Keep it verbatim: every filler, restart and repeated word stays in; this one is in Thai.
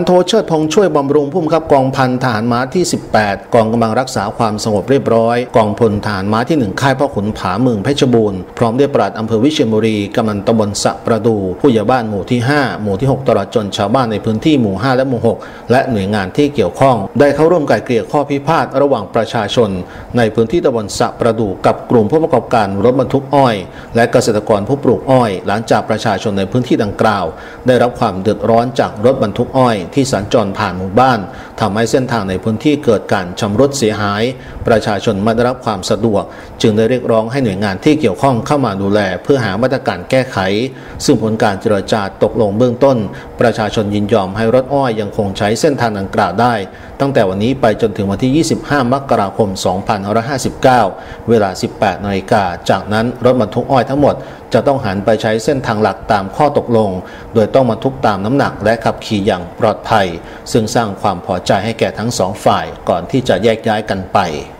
โทเชิดพงษ์ช่วยบำรุงผู้บังคับกองพันทหารม้าที่สิบแปดกองกำลังรักษาความสงบเรียบร้อยกองพลทหารม้าที่หนึ่งค่ายพ่อขุนผาเมืองเพชรบูรณ์พร้อมด้วยปลัดอำเภอวิเชียรบุรีกำนันตำบลสะประดูผู้ใหญ่บ้านหมู่ที่ห้าหมู่ที่หกตลอดจนชาวบ้านในพื้นที่หมู่ห้าและหมู่หกและหน่วยงานที่เกี่ยวข้องได้เข้าร่วมไกล่เกลี่ยข้อพิพาทระหว่างประชาชนในพื้นที่ตำบลสะประดูกับกลุ่มผู้ประกอบการรถบรรทุกอ้อยและเกษตรกรผู้ปลูกอ้อยหลังจากประชาชนในพื้นที่ดังกล่าวได้รับความเดือดร้อนจากรถบรรทุกอ้อยที่สัญจรผ่านหมู่บ้านทำให้เส้นทางในพื้นที่เกิดการชำรุดเสียหายประชาชนไม่ได้รับความสะดวกจึงได้เรียกร้องให้หน่วยงานที่เกี่ยวข้องเข้ามาดูแลเพื่อหามาตรการแก้ไขซึ่งผลการเจรจาตกลงเบื้องต้นประชาชนยินยอมให้รถอ้อยยังคงใช้เส้นทางดังกล่าวได้ตั้งแต่วันนี้ไปจนถึงวันที่ยี่สิบห้ามกราคมสองพันห้าร้อยห้าสิบเก้าเวลาสิบแปดนาฬิกาจากนั้นรถบรรทุกอ้อยทั้งหมดจะต้องหันไปใช้เส้นทางหลักตามข้อตกลงโดยต้องบรรทุกตามน้ำหนักและขับขี่อย่างปลอดภัยซึ่งสร้างความพอใจให้แก่ทั้งสองฝ่ายก่อนที่จะแยกย้ายกันไป